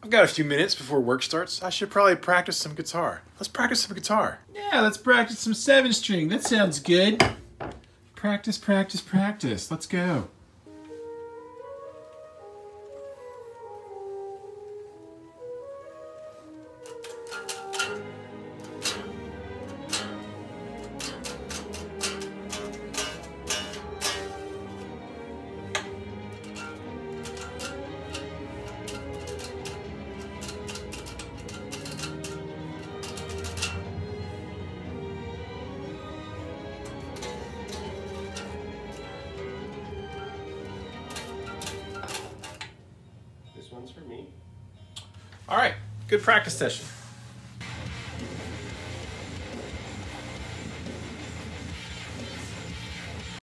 I've got a few minutes before work starts. I should probably practice some guitar. Let's practice some guitar. Yeah, let's practice some 7-string. That sounds good. Practice, practice, practice. Let's go. This one's for me. All right, good practice session.